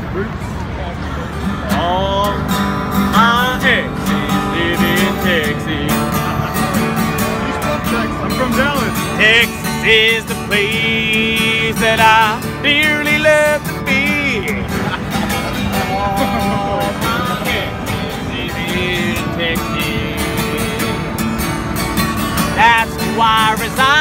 All my exes live in Texas. He's from Texas. I'm from Dallas. Texas is the place that I dearly love to be. All my exes live in Texas. That's why I reside.